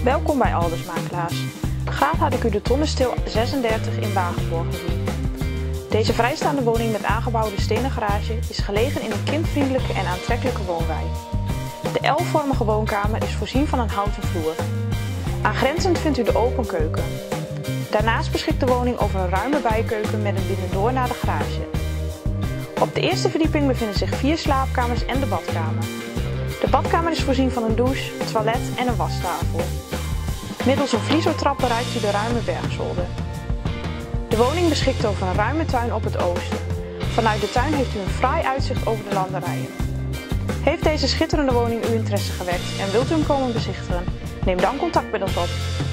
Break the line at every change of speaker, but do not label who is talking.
Welkom bij Alders Makelaars. Graag had ik u de Tonnensteel 36 in Wagenborg gezien. Deze vrijstaande woning met aangebouwde stenen garage is gelegen in een kindvriendelijke en aantrekkelijke woonwijk. De L-vormige woonkamer is voorzien van een houten vloer. Aangrenzend vindt u de open keuken. Daarnaast beschikt de woning over een ruime bijkeuken met een binnendoor naar de garage. Op de eerste verdieping bevinden zich 4 slaapkamers en de badkamer. De badkamer is voorzien van een douche, toilet en een wastafel. Middels een vliezotrap bereikt u de ruime bergzolder. De woning beschikt over een ruime tuin op het oosten. Vanuit de tuin heeft u een fraai uitzicht over de landerijen. Heeft deze schitterende woning uw interesse gewekt en wilt u hem komen bezichtigen? Neem dan contact met ons op.